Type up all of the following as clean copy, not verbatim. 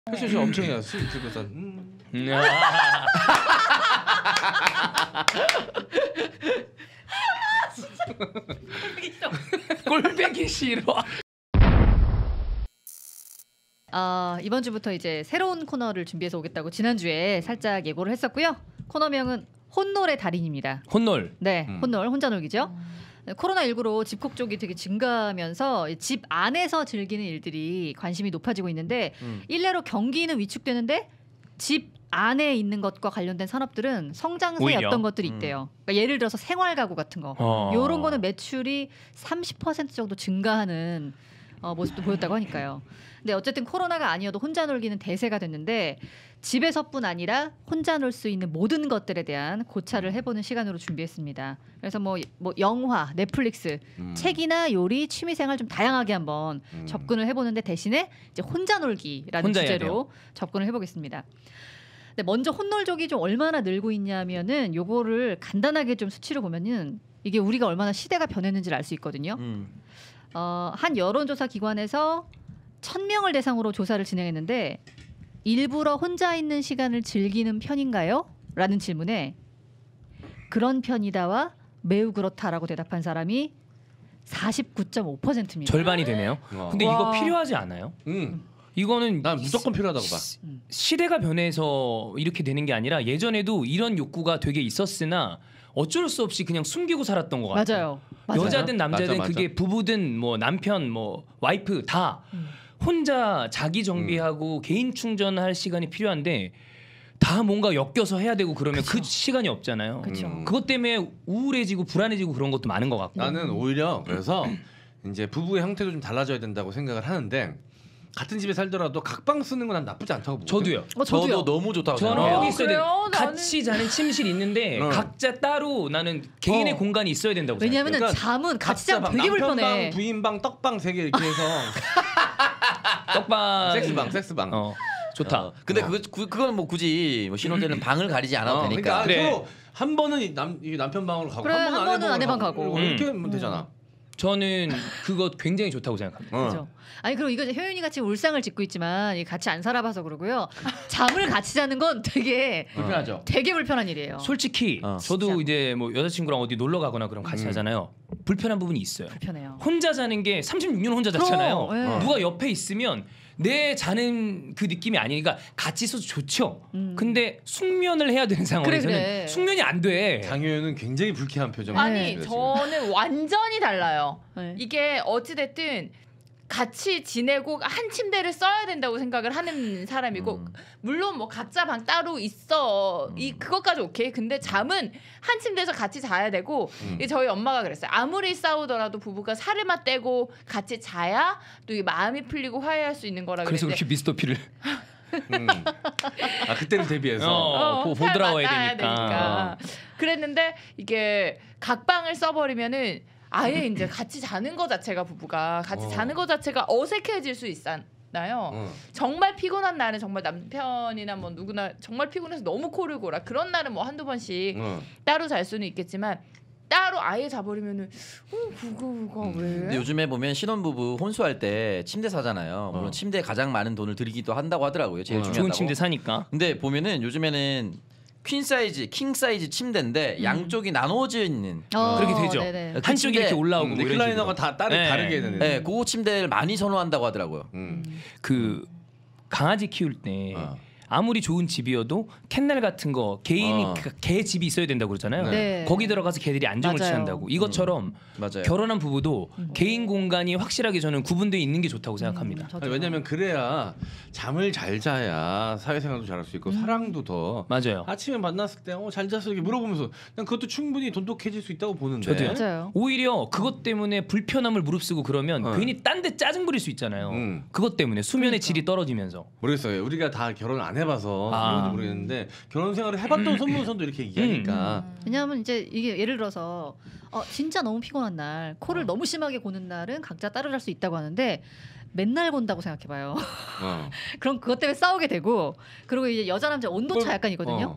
패션쇼 엄청 해요. 술 들고서. 꼴배기 싫어. 이번 주부터 이제 새로운 코너를 준비해서 오겠다고 지난주에 살짝 예고를 했었고요. 코너명은 혼놀의 달인입니다. 혼놀. 네, 혼놀, 혼자 놀기죠. 코로나19로 집콕 쪽이 되게 증가하면서 집 안에서 즐기는 일들이 관심이 높아지고 있는데 일례로 경기는 위축되는데 집 안에 있는 것과 관련된 산업들은 성장세에 오히려? 어떤 것들이 있대요. 그러니까 예를 들어서 생활가구 같은 거. 이런 거는 매출이 30% 정도 증가하는 모습도 보였다고 하니까요. 근데 어쨌든 코로나가 아니어도 혼자 놀기는 대세가 됐는데 집에서뿐 아니라 혼자 놀 수 있는 모든 것들에 대한 고찰을 해보는 시간으로 준비했습니다. 그래서 뭐 영화, 넷플릭스, 책이나 요리, 취미생활 좀 다양하게 한번 접근을 해보는데 대신에 이제 혼자 놀기라는 혼자 주제로 접근을 해보겠습니다. 근데 먼저 혼놀족이 좀 얼마나 늘고 있냐면은 요거를 간단하게 좀 수치를 보면은 이게 우리가 얼마나 시대가 변했는지를 알 수 있거든요. 한 여론조사 기관에서 1000명을 대상으로 조사를 진행했는데 일부러 혼자 있는 시간을 즐기는 편인가요? 라는 질문에 그런 편이다와 매우 그렇다라고 대답한 사람이 49.5%입니다. 절반이 되네요. 근데 와. 이거 필요하지 않아요? 이거는 난 무조건 필요하다고 봐. 시대가 변해서 이렇게 되는 게 아니라 예전에도 이런 욕구가 되게 있었으나 어쩔 수 없이 그냥 숨기고 살았던 것 같아요. 맞아요. 여자든 남자든 맞아. 그게 부부든 뭐 남편 뭐 와이프 다 혼자 자기 정비하고 개인 충전할 시간이 필요한데 다 뭔가 엮여서 해야 되고 그러면 그 시간이 없잖아요. 그것 때문에 우울해지고 불안해지고 그런 것도 많은 것 같고. 나는 오히려 그래서 이제 부부의 형태도 좀 달라져야 된다고 생각을 하는데 같은 집에 살더라도 각방 쓰는 건 난 나쁘지 않다고 보거든요. 저도요. 저도 너무 좋다고 저는 생각해요. 꼭 있어야 돼. 그래요? 같이 자는 침실 있는데 각자 따로 나는 개인의 공간이 있어야 된다고 생각해요. 왜냐하면 그러니까 잠은 같이 자면 각자 되게 남편 불편해. 방, 부인 방, 떡방 3개 이렇게 해서 떡방 섹스방. 좋다. 근데 그건 뭐 굳이 뭐 신혼때는 방을 가리지 않아도 되니까. 그러니까 그래. 서로 한 번은 이 남편 방으로 가고 그래, 한 번은 아내 방 가고. 이렇게 하면 되잖아. 저는 그거 굉장히 좋다고 생각합니다. 그렇죠. 아니 그리고 이거 효윤이가 지금 울상을 짓고 있지만 같이 안 살아봐서 그러고요. 잠을 같이 자는 건 되게 불편하죠. 되게 불편한 일이에요. 솔직히 저도 진짜. 이제 뭐 여자친구랑 어디 놀러 가거나 그럼 같이 자잖아요. 불편한 부분이 있어요. 불편해요. 혼자 자는 게 36년 혼자 잤잖아요. 그럼, 네. 누가 옆에 있으면 내 자는 그 느낌이 아니니까 같이 있어도 좋죠. 근데 숙면을 해야 되는 상황에서는 그래. 숙면이 안 돼. 장효연은 굉장히 불쾌한 표정. 아니 저는 완전히 달라요. 네. 이게 어찌 됐든 같이 지내고 한 침대를 써야 된다고 생각을 하는 사람이고 물론 뭐 각자 방 따로 있어 그것까지 오케이. 근데 잠은 한 침대에서 같이 자야 되고 이게 저희 엄마가 그랬어요. 아무리 싸우더라도 부부가 살을만 떼고 같이 자야 또 이게 마음이 풀리고 화해할 수 있는 거라 그래서 그랬는데 그렇게 미스터피를 그때를 대비해서 보드라워야 살을 되니까. 맞아야 그랬는데 이게 각방을 써버리면은 아예 이제 같이 자는 거 자체가 부부가 같이 자는 거 자체가 어색해질 수 있나요? 정말 피곤한 날은 정말 남편이나 뭐 누구나 정말 피곤해서 너무 코를 골아 그런 날은 뭐 한두 번씩 따로 잘 수는 있겠지만 따로 아예 자버리면은 그거가 왜? 근데 요즘에 보면 신혼부부 혼수할 때 침대 사잖아요. 물론 침대에 가장 많은 돈을 들이기도 한다고 하더라고요. 제일 중요하다고. 좋은 침대 사니까. 근데 보면은 요즘에는 퀸 사이즈, 킹 사이즈 침대인데 양쪽이 나누어져 있는 그렇게 되죠. 네네. 그 한쪽이 이렇게 올라오고 뭐 이런 리클라이너가 다 다르게 되는. 네, 그 침대를 많이 선호한다고 하더라고요. 그 강아지 키울 때 아무리 좋은 집이어도 캔넬 같은 거 개 집이 있어야 된다고 그러잖아요. 네. 거기 들어가서 개들이 안정을 맞아요. 취한다고. 이것처럼 맞아요. 결혼한 부부도 개인 공간이 확실하게 저는 구분되어 있는 게 좋다고 생각합니다. 저도요. 아니, 왜냐면 그래야 잠을 잘 자야 사회생활도 잘할 수 있고 사랑도 더 맞아요. 아침에 만났을 때 잘 잤어 이렇게 물어보면서 난 그것도 충분히 돈독해질 수 있다고 보는데. 저도요. 맞아요. 오히려 그것 때문에 불편함을 무릅쓰고 그러면 괜히 딴 데 짜증 부릴 수 있잖아요. 그것 때문에 수면의 질이 떨어지면서. 모르겠어요. 우리가 다 결혼을 안 해봐서 아. 그런지 모르겠는데 결혼 생활을 해봤던 손문선도 이렇게 얘기하니까 왜냐하면 이제 이게 예를 들어서 진짜 너무 피곤한 날 코를 너무 심하게 고는 날은 각자 따로 잘 수 있다고 하는데 맨날 곤다고 생각해봐요. 그럼 그것 때문에 싸우게 되고 그리고 이제 여자 남자 온도 차 약간 있거든요.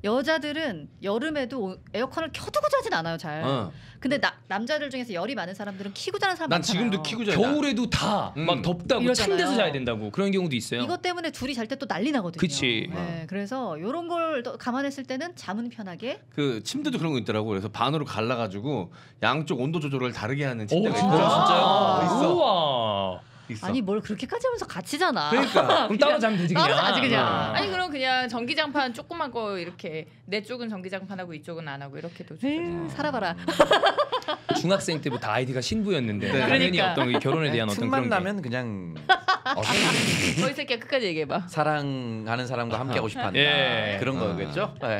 여자들은 여름에도 에어컨을 켜두고 자진 않아요, 잘. 근데 남자들 중에서 열이 많은 사람들은 키고 자는 사람 난 많잖아요. 지금도 키고 자요. 겨울에도 다 막 덥다고 이러잖아요. 침대에서 자야 된다고 그런 경우도 있어요. 이것 때문에 둘이 잘 때 또 난리 나거든요. 그치. 네, 그래서 이런 걸 또 감안했을 때는 잠은 편하게. 그 침대도 그런 거 있더라고. 그래서 반으로 갈라가지고 양쪽 온도 조절을 다르게 하는 침대가 진짜? 있더라고. 진짜요? 있어. 우와. 있어. 아니 뭘 그렇게까지 하면서 같이 자나. 그러니까 그럼 따로 자면 되지 그냥. 따로 자지 그냥. 아니 그럼 그냥 전기장판 조그만 거 이렇게 내 쪽은 전기장판하고 이쪽은 안 하고 이렇게도 살아봐라. 중학생 때부터 아이디가 신부였는데 네. 당연히 그러니까. 어떤 결혼에 대한 어떤 틈만 그런 게. 나면 그냥 너이 새끼야 끝까지 얘기해봐. 사랑하는 사람과 함께하고 싶어한다. 예. 그런 거겠죠? 네.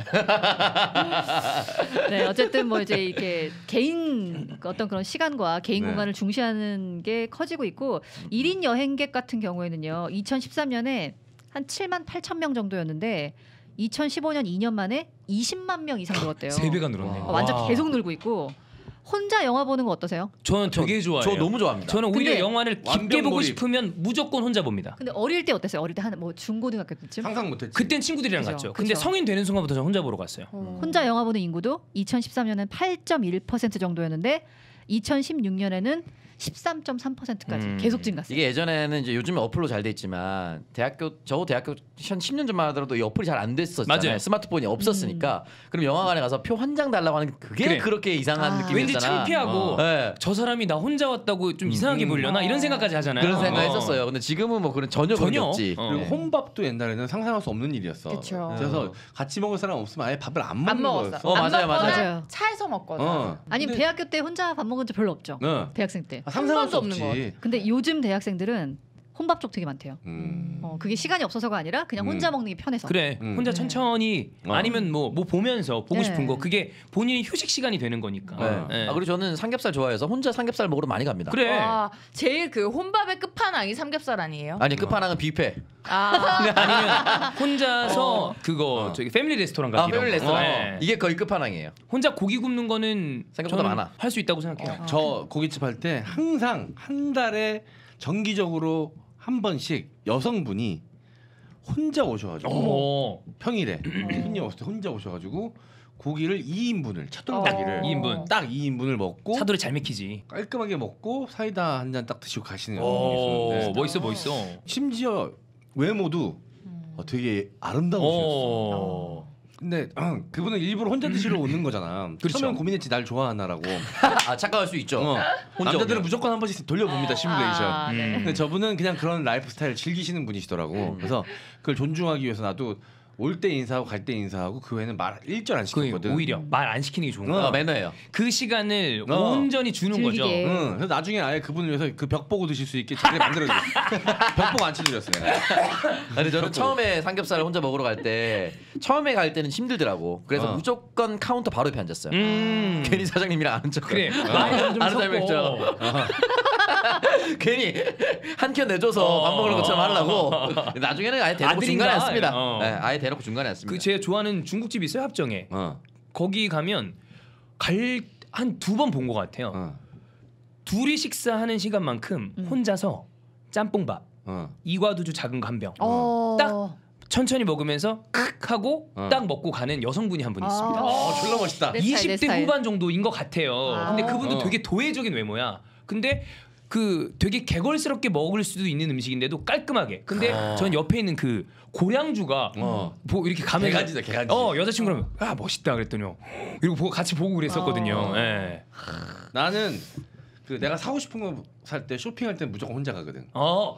네, 어쨌든 뭐 이제 이렇게 개인 어떤 그런 시간과 개인 네. 공간을 중시하는 게 커지고 있고 1인 여행객 같은 경우에는요. 2013년에 한 7만 8천 명 정도였는데 2015년 2년 만에 20만 명 이상 늘었대요. 3배가 늘었네. 완전 와. 계속 늘고 있고 혼자 영화 보는 거 어떠세요? 저는 되게 좋아해요. 저 너무 좋아합니다. 저는 오히려 근데 영화를 깊게 완벽 보고 몰입. 싶으면 무조건 혼자 봅니다. 근데 어릴 때 어땠어요? 어릴 때 한 뭐 중고등학교 때쯤? 상상 못했지. 그땐 친구들이랑 그죠, 갔죠. 근데 그죠. 성인 되는 순간부터 저는 혼자 보러 갔어요. 혼자 영화 보는 인구도 2013년엔 8.1% 정도였는데 2016년에는 13.3%까지 계속 증가했어요. 이게 예전에는 이제 요즘에 어플로 잘 돼 있지만 저 대학교 한 10년 전만 하더라도 이 어플이 잘 안 됐었잖아요. 맞아요. 스마트폰이 없었으니까. 그럼 영화관에 가서 표 한 장 달라고 하는 게 그게 그래. 그렇게 이상한 아. 느낌이었잖아. 왠지 창피하고 네. 저 사람이 나 혼자 왔다고 좀 이상하게 보려나 이런 생각까지 하잖아요. 그런 생각했었어요. 근데 지금은 뭐 그런 전혀 그런 게 없지. 어. 그리고 혼밥도 옛날에는 상상할 수 없는 일이었어. 그쵸. 그래서 같이 먹을 사람 없으면 아예 밥을 안 안 먹는 먹었어. 거였어. 어, 안 맞아요, 먹거나 맞아요. 차에서 먹거나. 아니면 근데- 대학교 때 혼자 밥 먹은 적 별로 없죠. 네. 대학생 때. 상상할 수 한 번도 없는 없지. 근데 요즘 대학생들은 혼밥 쪽 되게 많대요. 그게 시간이 없어서가 아니라 그냥 혼자 먹는 게 편해서. 그래 혼자 천천히 아니면 뭐 보면서 보고 네. 싶은 거 그게 본인이 휴식 시간이 되는 거니까. 네. 네. 아, 그리고 저는 삼겹살 좋아해서 혼자 삼겹살 먹으러 많이 갑니다. 그래. 와, 제일 그 혼밥의 끝판왕이 삼겹살 아니에요? 아니 끝판왕은 뷔페. 아, 아니면 혼자서 그거 저기 패밀리 레스토랑 같은 패밀리 레스토랑. 네. 이게 거의 끝판왕이에요. 혼자 고기 굽는 거는 생각보다 많아. 할 수 있다고 생각해요. 저 고깃집 할 때 항상 한 달에 정기적으로 한 번씩 여성분이 혼자 오셔가지고 어. 평일에 손님 없을 때 혼자 오셔가지고 고기를 2인분을 차돌박이를 2인분. 딱 2인분을 먹고 사도리 잘 맥히지. 깔끔하게 먹고 사이다 한 잔 딱 드시고 가시는 오, 분이 있었는데 멋있어. 심지어 외모도 되게 아름다우셨어. 오. 근데 그분은 일부러 혼자 드시러 오는 거잖아. 그렇죠. 처음엔 고민했지 날 좋아하나라고. 아 착각할 수 있죠. 혼자 남자들은 오면. 무조건 한 번씩 돌려봅니다 시뮬레이션. 아, 네. 근데 저분은 그냥 그런 라이프 스타일을 즐기시는 분이시더라고. 그래서 그걸 존중하기 위해서 나도 올 때 인사하고 갈 때 인사하고 그 외에는 말 일절 안 그 시켰거든. 오히려 말 안 시키는 게 좋은 거야. 매너예요. 그 시간을 어. 온전히 주는 거죠. 즐기게. 응. 그래서 나중에 아예 그분을 위해서 그 벽 보고 드실 수 있게 자리 만들어줘. 벽 보고 앉혀드렸어 내가. 근데 저는 처음에 삼겹살을 혼자 먹으러 갈 때 처음에 갈 때는 힘들더라고. 그래서 무조건 카운터 바로 옆에 앉았어요. 괜히 사장님이랑 아는 척. 그래. 말이 좀 아는 사람이 있죠. 섞어. 괜히 한 켠 내줘서 밥 먹는 것처럼 하려고. 나중에는 아예 대놓고 아들인가? 중간에 앉습니다. 어. 네, 아예 대놓고 중간에 앉습니다. 그 제가 좋아하는 중국집 있어요 합정에. 어. 거기 가면 한 2번 본 것 같아요. 어. 둘이 식사하는 시간만큼 혼자서 짬뽕밥, 어. 이과두주 작은 거 한 병. 어. 딱 천천히 먹으면서 크 하고 어. 딱 먹고 가는 여성분이 한 분 있습니다. 졸라 멋있다. 내 스타일, 내 20대 스타일. 후반 정도인 것 같아요. 근데 그분도 되게 도회적인 외모야. 근데 그 되게 개걸스럽게 먹을 수도 있는 음식인데도 깔끔하게. 근데 전 옆에 있는 그 고량주가 뭐 이렇게 가면 개간지다, 개간지. 여자친구라면 아 멋있다 그랬더니요. 그리고 보고 같이 보고 그랬었거든요. 예. 나는 그 내가 사고 싶은 거 살 때 쇼핑할 때 무조건 혼자 가거든.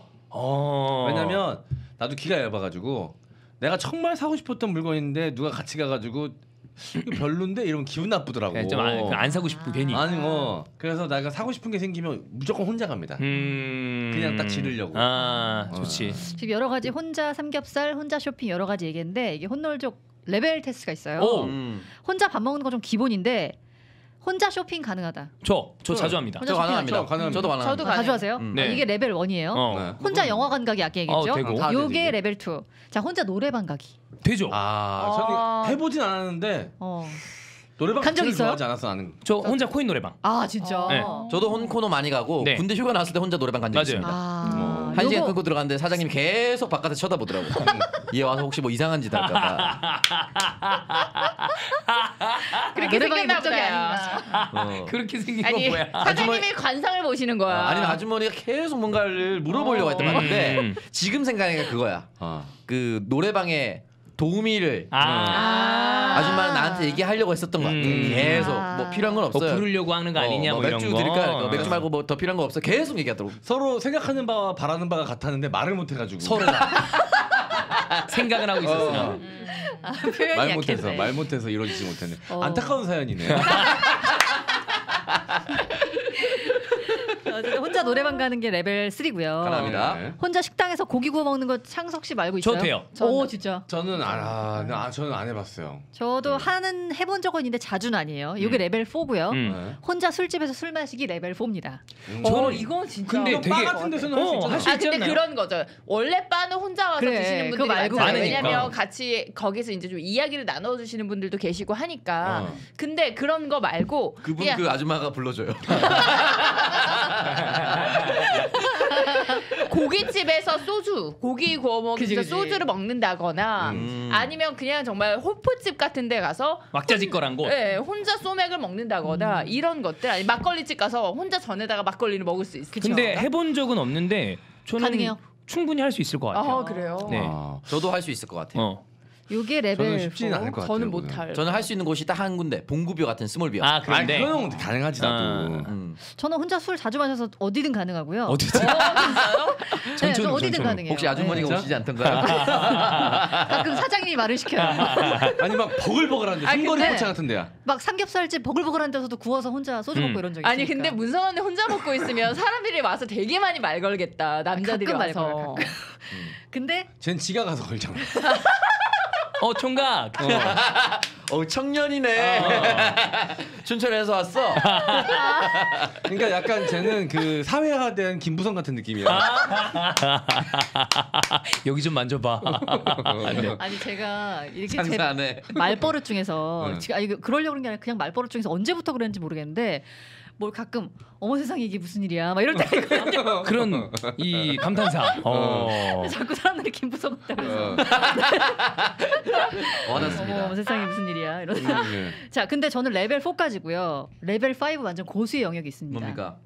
왜냐면 나도 기가 얇아가지고 내가 정말 사고 싶었던 물건인데 누가 같이 가가지고 이거 별론데 이러면 기분 나쁘더라고. 좀 안 사고 싶고 괜히. 아니 그래서 내가 사고 싶은 게 생기면 무조건 혼자 갑니다. 그냥 딱 지르려고. 아 좋지. 지금 여러 가지 혼자 삼겹살, 혼자 쇼핑 여러 가지 얘기했는데 이게 혼놀족 레벨 테스트가 있어요. 오. 혼자 밥 먹는 거 좀 기본인데 혼자 쇼핑 가능하다. 저 자주 합니다. 혼자 저 가능합니다. 가능합니다. 저도 가능합니다. 저도 자주 가능해요. 하세요? 네. 이게 레벨 1이에요. 네. 혼자 영화관 가기 아까 얘기했죠. 되고. 다 요게 되지. 레벨 2. 자, 혼자 노래방 가기. 되죠. 저는 해보진 않았는데 노래방 간적 자체를 있어요? 좋아하지 않았어 나는. 저 혼자 코인 노래방. 아, 진짜. 네. 저도 혼코노 많이 가고 네. 군대 휴가 나왔을 때 혼자 노래방 간 적 맞아요. 있습니다. 한 시간 끊고 들어갔는데 사장님이 계속 바깥에 쳐다보더라고. 얘 와서 혹시 뭐 이상한 짓 할까봐. 그렇게 노래방이 생겼나 목적이 보다. 아닌가. 그렇게 생긴 아니 거 뭐야? 사장님이 관상을 보시는 거야. 아니면 아주머니가 계속 뭔가를 물어보려고 했던 것 같은데 지금 생각하니까 그거야. 그 노래방에 도우미를 아줌마는 나한테 얘기하려고 했었던 것 같아. 계속 뭐 필요한 건 없어요. 부르려고 하는 거 아니냐 뭐 이런 맥주 거. 드릴까? 맥주 말고 뭐 더 필요한 거 없어? 계속 얘기하더라고. 서로 생각하는 바와 바라는 바가 같았는데 말을 못 해가지고 서로가 생각은 하고 있었으나 표현이 말 못해서 이루어지지 못했네. 어. 안타까운 사연이네. 어쨌든 혼자 노래방 가는 게 레벨 3고요. 가능합니다. 네. 혼자 식당에서 고기 구워 먹는 거 창석 씨 말고 있어요? 저 돼요. 오 진짜. 저는 저는 안 해봤어요. 저도 해본 적은 있는데 자주는 아니에요. 이게 레벨 4고요. 네. 혼자 술집에서 술 마시기 레벨 4입니다. 저는 이건 진짜. 근데 바 되게 같은 데서는 할 수 있잖아. 할 수 있지 근데 않나요? 그런 거죠. 원래 바는 혼자 와서 그래, 드시는 그거 분들이 말고 많잖아요. 많으니까. 왜냐면 같이 거기서 이제 좀 이야기를 나눠주시는 분들도 계시고 하니까. 근데 그런 거 말고 그분 그냥 그 아줌마가 불러줘요. 고깃집에서 고기 구워 먹으면서 그치. 소주를 먹는다거나 아니면 그냥 정말 호프집 같은 데 가서 왁자지껄한 곳. 네, 혼자 소맥을 먹는다거나 이런 것들 아니 막걸리집 가서 혼자 전에다가 막걸리를 먹을 수 있어요. 근데 해본 적은 없는데 저는 가능해요? 충분히 할 수 있을 것 같아요. 아 그래요? 네. 저도 할 수 있을 것 같아요. 요게 레벨 저는 쉽지는 4. 않을 것 같아요. 저는 그거는. 못할. 저는 할 수 있는 곳이 딱 한 군데. 봉구비어 같은 스몰비어. 아 그런데 그건 가능하지 나도. 저는 혼자 술 자주 마셔서 어디든 가능하고요. 어디든 네, 저 전천후, 어디든 전천후. 가능해요. 혹시 아주머니가 네. 오시지 않던가요? 가끔 사장님이 말을 시켜요. 아니 막 버글버글한데 삼거리 근데- 포차 같은 데야. 막 삼겹살집 버글버글한 데서도 구워서 혼자 소주 먹고 이런 적 있으니까. 아니 근데 문성원 언니 혼자 먹고 있으면 사람들이 와서 되게 많이 말 걸겠다. 남자들이 가끔 말 와서. 걸어요, 근데 쟨 지가 가서 걸잖아. 총각. 청년이네. 춘천에서 왔어. 그러니까 약간 쟤는 그 사회화된 김부성 같은 느낌이야. 여기 좀 만져봐. 아니 제가 이렇게 제 장사하네. 말버릇 중에서 네. 지금 이거 그러려고 그런 게 아니라 그냥 말버릇 중에서 언제부터 그랬는지 모르겠는데 뭘 가끔 어머 세상에 이게 무슨 일이야 막 이럴 때가 있거든요. 그런 이 감탄사. 자꾸 사람들이 김부성 같다 그래서 와닿습니다. 어머 세상에 무슨 일이야 이러다. 네. 자 근데 저는 레벨 4까지고요. 레벨 5 완전 고수의 영역이 있습니다. 뭡니까?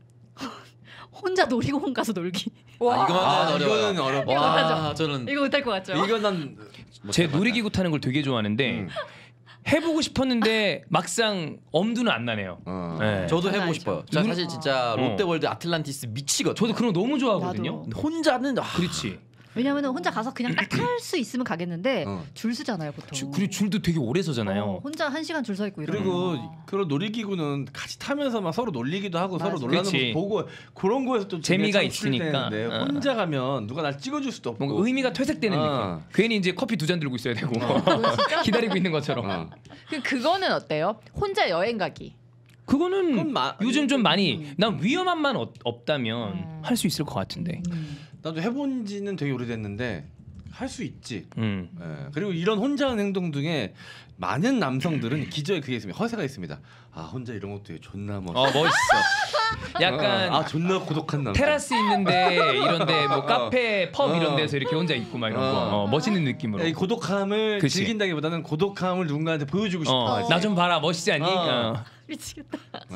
혼자 놀이공원 가서 놀기. 와, 이거만 이거는 어렵다. 와, 저는 이거 못할 것 같죠? 이건 난 제 놀이기구 타는 걸 되게 좋아하는데 해보고 싶었는데 막상 엄두는 안 나네요. 네. 저도 장난 해보고 아니죠. 싶어요. 저 사실 진짜 롯데월드 아틀란티스 미치거든. 저도 그런 거 너무 좋아하거든요. 나도. 근데 혼자는 그렇지. 왜냐하면 혼자 가서 그냥 딱 탈 수 있으면 가겠는데 줄 서잖아요 보통. 그리고 줄도 되게 오래 서잖아요. 혼자 1시간 줄 서 있고 이러면. 그리고 그런 놀이기구는 같이 타면서 막 서로 놀리기도 하고 서로 맞아. 놀라는 그치. 거 보고 그런 거에서 또 재미가 참 있으니까. 출세되는데 어. 혼자 가면 누가 날 찍어줄 수도 없고 뭔가 의미가 퇴색되는 어. 느낌. 괜히 이제 커피 2잔 들고 있어야 되고 기다리고 있는 것처럼. 그거는 어때요? 혼자 여행 가기. 그거는 그건 요즘 좀 많이 난 위험함만 없다면 할 수 있을 것 같은데. 나도 해본 지는 되게 오래됐는데 할 수 있지. 음. 예. 그리고 이런 혼자 하는 행동 중에 많은 남성들은 기저에 그게 있습니다. 허세가 있습니다. 아 혼자 이런 것도 존나 멋있어. 멋있어. 약간 아 존나 고독한 남자. 테라스 있는데 이런데 뭐 카페, 펍 이런 데서 이렇게 혼자 있고 막 이런 거 멋있는 느낌으로. 이 고독함을 그치. 즐긴다기보다는 고독함을 누군가한테 보여주고 싶어. 나 좀 봐라 멋있지 않니? 미치겠다.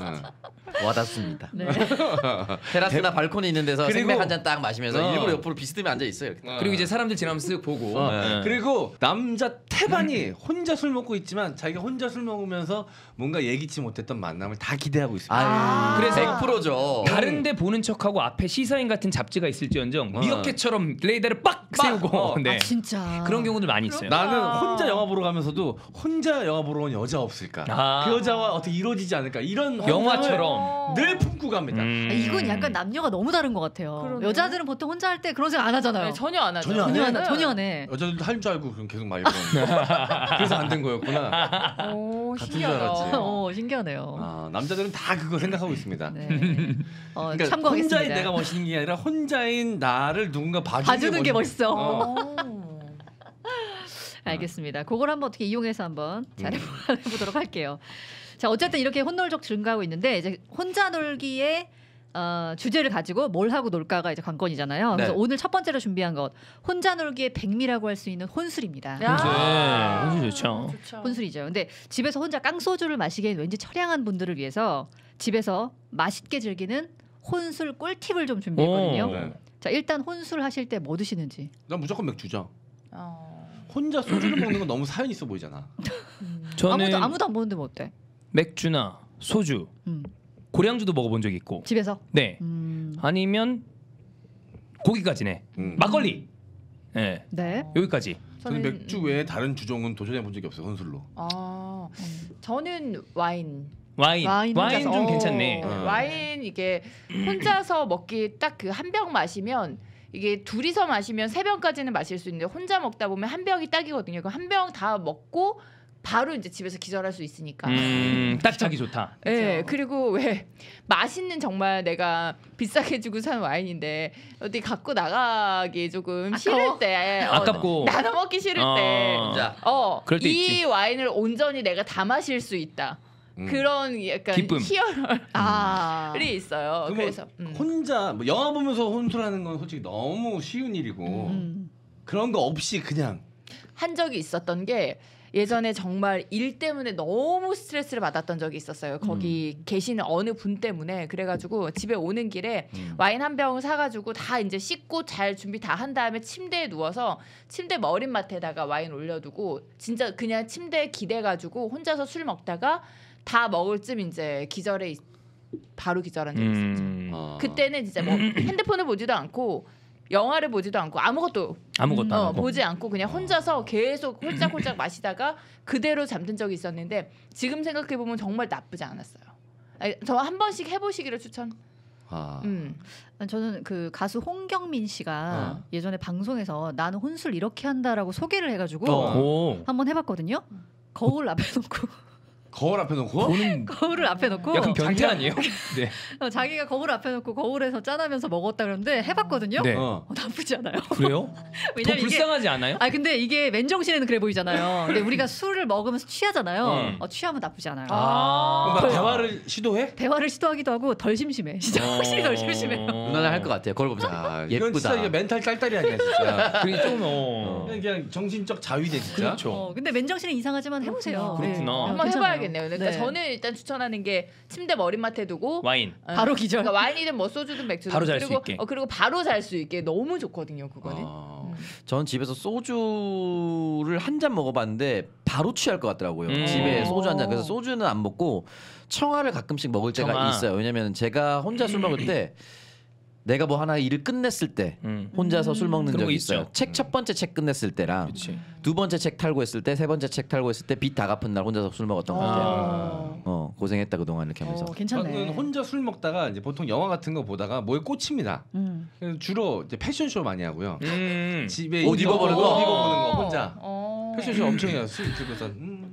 와닿습니다. 네. 테라스나 발코니 있는 데서 그리고- 생맥 한 잔 딱 마시면서 어. 일부러 옆으로 비스듬히 앉아 있어요. 이렇게. 그리고 이제 사람들 지나면 쓱 보고. 네. 그리고 남자 태반이 혼자 술 먹고 있지만 자기가 혼자 술 먹으면서 뭔가 예기치 못했던 만남을 다 기대하고 있습니다. 그래서 100%죠. 다른데 보는 척하고 앞에 시사인 같은 잡지가 있을지언정 미어캣처럼 레이더를 빡 세우고. 네. 아 진짜. 그런 경우들 많이 있어요. 나는 혼자 영화 보러 가면서도 혼자 영화 보러 온 여자 없을까? 그 여자와 어떻게 이루어지지 않을까? 이런 영화처럼. 늘 품고 갑니다. 아, 이건 약간 남녀가 너무 다른 것 같아요. 그러네. 여자들은 보통 혼자 할 때 그런 생각 안 하잖아요. 네, 전혀 안 하죠. 전혀 안 전혀 해? 안 해. 전혀 안 해. 여자들도 할 줄 알고 그럼 계속 막 이러는데 그래서 안 된 거였구나. 오, 같은 줄 신기하다. 알았지. 신기하네요. 아, 남자들은 다 그거 생각하고 있습니다. 네. 그러니까 참고하겠습니다. 혼자인 내가 멋있는 게 아니라 혼자인 나를 누군가 봐주는 게 멋있어. 오. 알겠습니다. 그걸 한번 어떻게 이용해서 한번 잘 해보도록 할게요. 자, 어쨌든 이렇게 혼놀족 증가하고 있는데 이제 혼자 놀기에 주제를 가지고 뭘 하고 놀까가 이제 관건이잖아요. 그래서 네. 오늘 첫 번째로 준비한 것 혼자 놀기의 백미라고 할 수 있는 혼술입니다. 혼술 좋죠. 혼술이죠. 근데 집에서 혼자 깡소주를 마시기엔 왠지 처량한 분들을 위해서 집에서 맛있게 즐기는 혼술 꿀팁을 좀 준비했거든요. 네. 자 일단 혼술 하실 때 뭐 드시는지. 난 무조건 맥주죠. 혼자 소주를 먹는 건 너무 사연 있어 보이잖아. 저는 아무도 안 보는데 뭐 어때? 맥주나 소주, 고량주도 먹어본 적 있고. 집에서? 네. 아니면 고기까지네. 막걸리. 네. 네. 여기까지. 저는 맥주 외에 다른 주종은 도전해 본 적이 없어요. 혼술로. 저는 와인 와인 혼자서. 좀 괜찮네. 와인 이게 혼자서 먹기 딱 그 한 병 마시면 이게 둘이서 마시면 3병까지는 마실 수 있는데 혼자 먹다 보면 한 병이 딱이거든요. 그 한 병 다 먹고 바로 이제 집에서 기절할 수 있으니까. 딱 자기 좋다. 네, 그리고 왜 맛있는 정말 내가 비싸게 주고 산 와인인데 어디 갖고 나가기 조금 싫을 때, 아깝고 나눠 먹기 싫을 때, 그럴 때 이 있지. 와인을 온전히 내가 다 마실 수 있다. 그런 약간 기쁨. 희열이 있어요. 그래서 혼자 뭐 영화 보면서 혼술하는 건 솔직히 너무 쉬운 일이고 그런 거 없이 그냥 한 적이 있었던 게 예전에 정말 일 때문에 너무 스트레스를 받았던 적이 있었어요. 거기 계시는 어느 분 때문에. 그래가지고 집에 오는 길에 와인 한 병을 사가지고 다 이제 씻고 잘 준비 다 한 다음에 침대에 누워서 침대 머릿맡에다가 와인 올려두고 진짜 그냥 침대에 기대가지고 혼자서 술 먹다가 다 먹을 쯤 이제 바로 기절한 적이 있었죠. 그때는 진짜 뭐 핸드폰을 보지도 않고 영화를 보지도 않고 아무것도 안 하고. 보지 않고 그냥 혼자서 계속 홀짝홀짝 마시다가 그대로 잠든 적이 있었는데 지금 생각해 보면 정말 나쁘지 않았어요. 저 한 번씩 해보시기를 추천. 저는 그 가수 홍경민 씨가 예전에 방송에서 나는 혼술 이렇게 한다라고 소개를 해가지고 한번 해봤거든요. 거울 앞에 놓고. 거울 앞에 놓고 거울을 앞에 놓고 약간 변태 아니에요? 네. 자기가 거울 앞에 놓고 거울에서 짠하면서 먹었다 그러는데 해봤거든요. 네. 나쁘지 않아요. 그래요? 더 불쌍하지 않아요? 근데 이게 맨정신에는 그래 보이잖아요. 근데 우리가 술을 먹으면서 취하잖아요. 취하면 나쁘지 않아요. 그럼 대화를 시도해? 대화를 시도하기도 하고 덜 심심해. 진짜 확실히 덜 심심해요. 누나는 할 것 같아요. 거울 보면서 이건 예쁘다. 진짜 이게 멘탈 딸딸이 아니야 진짜. 그게 좀 그냥 정신적 자위대 진짜. 그렇죠. 근데 맨정신은 이상하지만 해보세요. 그렇구나. 한번 괜찮아요. 해봐야겠네요. 그러니까 저는 일단 추천하는 게 침대 머리맡에 두고 와인. 바로 기절. 그러니까 와인이든 뭐 소주든 맥주든 바로 잘 수 그리고 있게. 그리고 바로 잘 수 있게 너무 좋거든요. 그거는. 전 집에서 소주를 한 잔 먹어봤는데 바로 취할 것 같더라고요. 집에 소주 한 잔. 그래서 소주는 안 먹고 청아를 가끔씩 먹을 때가 청아. 있어요. 왜냐면 제가 혼자 술 먹을 때 내가 뭐 하나 일을 끝냈을 때 혼자서 술 먹는 그런 거 적이 있죠. 있어요. 책 첫 번째 책 끝냈을 때랑 그치. 두 번째 책 탈고 했을 때, 세 번째 책 탈고 했을 때 빚 다 갚은 날 혼자서 술 먹었던 것 같아요. 고생했다 그동안 이렇게 하면서. 괜찮네. 저는 혼자 술 먹다가 이제 보통 영화 같은 거 보다가 뭐에 꽂힙니다. 그래서 주로 이제 패션쇼 많이 하고요. 집에 옷 입어보는 거? 옷 입어보는 거 혼자. 패션쇼 엄청 해요. 술 들고서.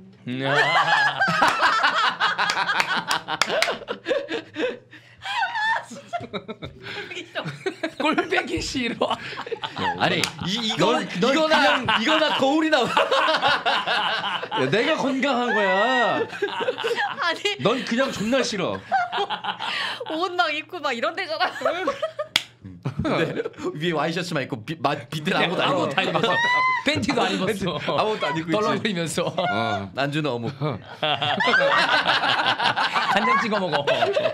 꼴배기 싫어. 아니 이거나 거울이 나와. 야, 내가 건강한 거야. 아니 넌 그냥 존나 싫어. 옷 막 입고 막 이런 데잖아. 근데 위에 와이셔츠만 입고 밑에는 아무것도 안 입고 아무것도 안 입었어. 팬티도 안 입었어. 아무것도 안 입고 있지. 떨렁거리면서 안주는 어묵. 한 장 찍어 먹어.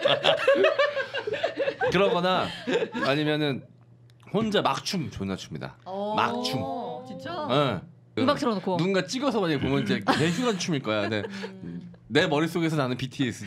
그러거나 아니면은 혼자 막춤 존나 춥니다. 막춤. 진짜? 음악 틀어놓고. 누군가 찍어서 만약에 보면 이제 개휴한 춤일 거야. 근데 내 머릿속에서 나는 BTS지.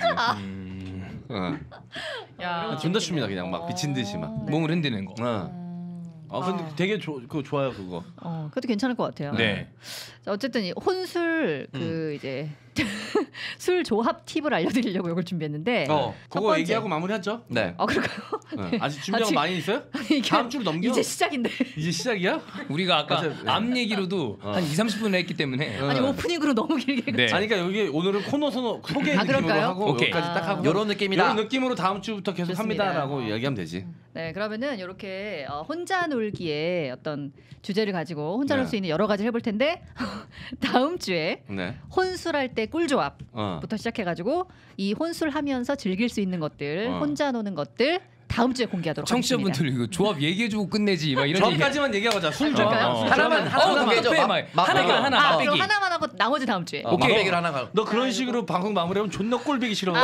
야. 존나 춥니다. 그냥 막 미친 듯이 막. 몸을 흔드는 거. 근데 되게 그거 좋아요 그거. 그것도 괜찮을 것 같아요. 네. 자, 어쨌든 이 혼술 그 이제 술 조합 팁을 알려드리려고 이걸 준비했는데 그거 번째. 얘기하고 마무리하죠. 네. 그럴까요? 아직 준비한 거 아직- 많이 있어요? 이게 다음 주로 넘겨. 이제 시작인데. 이제 시작이야? 우리가 아까 맞아요. 네. 앞 얘기로도 한 2-30분을 했기 때문에 아니 오프닝으로 너무 길게. 네. 아니 그러니까 여기 오늘은 코너 소개 느낌으로 그럴까요? 하고 오케이. 여기까지 딱 하고 요런 느낌이다. 이런 느낌으로 다음 주부터 계속 좋습니다. 합니다라고 얘기하면 되지. 네, 그러면은 이렇게 혼자 놀기에 어떤 주제를 가지고 혼자 놀 네. 수 있는 여러 가지를 해볼 텐데 다음 주에 네. 혼술할 때 꿀조합부터 시작해가지고 이 혼술하면서 즐길 수 있는 것들, 혼자 노는 것들 다음 주에 공개하도록 하겠습니다. 청취자분들 이거 조합 얘기해주고 끝내지 막 이런 조합까지만 얘기하자. 술 조합. 하나만 공개해줘. 하나만 그럼 빼기. 하나만 하고 나머지 다음 주에. 오케이. 빼기로 하나 가. 너 그런 식으로 방송 마무리하면 존나 꼴보기 싫어.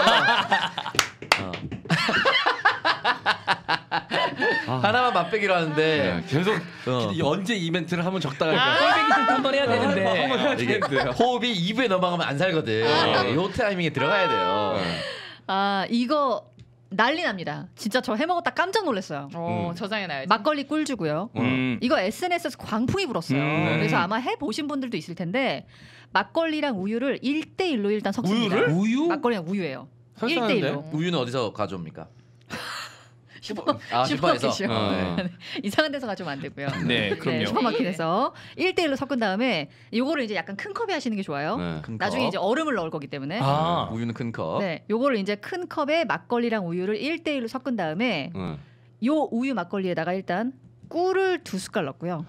하나만 맛배기로 하는데 계속 언제 이벤트를 하면 적당할까? 꼴배기 좀 한번 해야 되는데. 이게 호흡이 2부에 넘어가면 안 살거든. 요 타이밍에 들어가야 돼요. 아 이거 난리 납니다. 진짜 저 해먹었다 깜짝 놀랐어요. 저장해 놔야지. 막걸리 꿀주고요. 이거 SNS에서 광풍이 불었어요. 그래서 아마 해보신 분들도 있을 텐데 막걸리랑 우유를 1대1로 일단 섞습니다. 우유? 막걸리랑 우유예요. 설탕인데? 1대1로. 우유는 어디서 가져옵니까? 슈퍼마켓이요. 네. 이상한 데서 가져오면 안 되고요. 네, 그럼요. 슈퍼마켓에서 1대1로 섞은 다음에 요거를 이제 약간 큰 컵에 하시는 게 좋아요. 큰 나중에 컵. 이제 얼음을 넣을 거기 때문에. 우유는 큰 컵. 네, 요거를 이제 큰 컵에 막걸리랑 우유를 1대1로 섞은 다음에 요 우유 막걸리에다가 일단 꿀을 2숟갈 넣고요.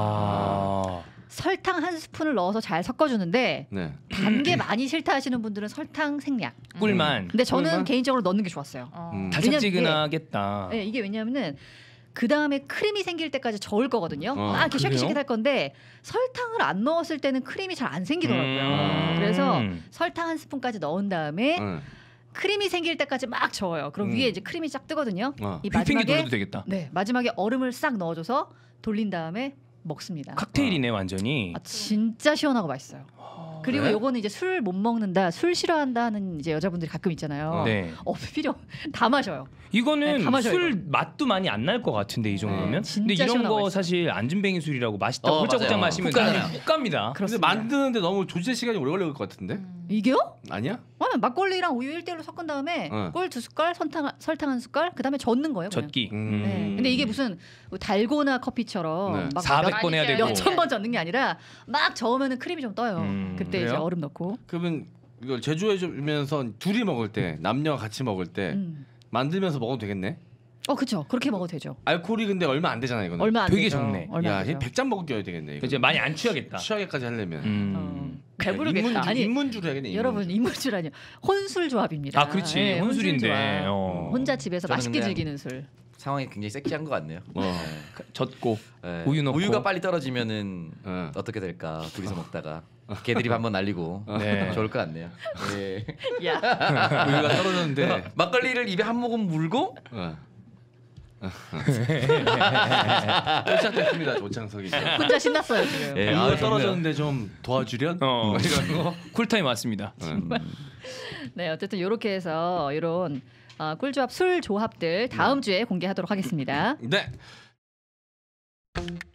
설탕 1스푼을 넣어서 잘 섞어주는데 단 게 많이 싫다 하시는 분들은 설탕 생략. 꿀만. 근데 저는 꿀만? 개인적으로 넣는 게 좋았어요. 달짝지근하겠다. 네, 이게 왜냐하면은 그 다음에 크림이 생길 때까지 저을 거거든요. 막 이렇게 그래요? 쉐킷쉐킷 할 건데 설탕을 안 넣었을 때는 크림이 잘 안 생기더라고요. 그래서 설탕 1스푼까지 넣은 다음에 크림이 생길 때까지 막 저어요. 그럼 위에 이제 크림이 쫙 뜨거든요. 이 휘핑기 돌려도 되겠다. 네, 마지막에 얼음을 싹 넣어줘서 돌린 다음에 먹습니다. 칵테일이네 완전히. 진짜 시원하고 맛있어요. 그리고 그래? 요거는 이제 술 못 먹는다, 술 싫어한다 하는 이제 여자분들이 가끔 있잖아요. 네. 필요 다 마셔요. 이거는 다 마셔요, 술 이거. 맛도 많이 안 날 것 같은데 이 정도면. 진짜 근데 이런 시원하고 거 맛있어요. 사실 안준뱅이 술이라고 맛있다 홀짝홀짝 맞아요. 마시면 훅 가잖아요. 훅 갑니다. 근데 그렇습니다. 만드는데 너무 조제 시간이 오래 걸릴 것 같은데? 이게요? 아니야? 아니, 막걸리랑 우유 1대1로 섞은 다음에 꿀 2숟갈, 설탕 1숟갈, 그다음에 젓는 거예요. 그냥. 젓기. 네. 근데 이게 무슨 달고나 커피처럼 막 400번 해야 되고. 몇천 번 젓는 게 아니라 막 저으면은 크림이 좀 떠요. 그때 이제 그래요? 얼음 넣고. 그러면 이걸 제조해주면서 둘이 먹을 때 남녀가 같이 먹을 때 만들면서 먹어도 되겠네? 그렇죠. 그렇게 먹어도 되죠. 알코올이 근데 얼마 안 되잖아 이거는. 얼마 안 되게 되죠. 적네. 얼마 야, 안 되죠. 100잔 먹어야 되겠네. 이거. 이제 많이 안 취하겠다. 취하게까지 하려면. 배부르겠다. 아니, 인문주로 해야겠네. 여러분 인물줄 아니요. 혼술 조합입니다. 아 그렇지. 네, 혼술인데. 조합. 혼자 집에서 저는 맛있게 그냥- 즐기는 술. 상황이 굉장히 섹시한 것 같네요. 젓고 네. 우유 넣고. 우유가 빨리 떨어지면은 어떻게 될까? 둘이서 먹다가 개들이 한번 날리고 네. 좋을 것 같네요. 예. 야, 우유가 떨어졌는데 막걸리를 입에 한 모금 물고 또 시작됐습니다. 조창석이. 혼자 신났어요 지금. 예, 우유가 좋네요. 떨어졌는데 좀 도와주련? 이런 거. 쿨타임 왔습니다. 네, 어쨌든 이렇게 해서 이런 꿀조합 술 조합들 다음 주에 공개하도록 하겠습니다. 네.